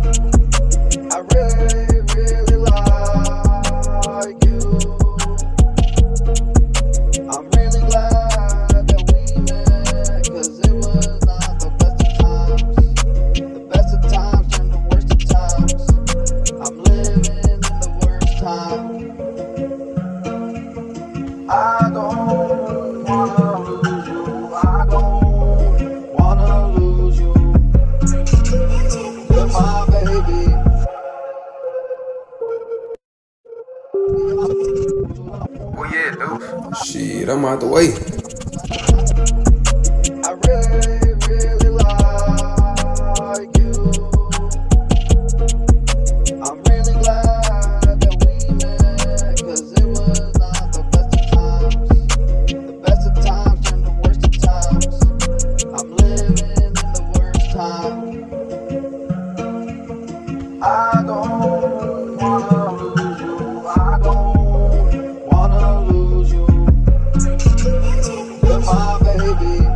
I really, really like you. I'm really glad that we met, 'cause it was not the best of times. The best of times turned to worst of times. I'm living in the worst time. I don't wanna lose you. I don't wanna lose you. You're my baby. Oh yeah, dude. Shit, I'm out the way. I really, really like you. I'm really glad that we met, 'cause it was not the best of times. The best of times turned to worst of times. I'm living in the worst time. I don't wanna lose you. I don't wanna lose you. You're my baby.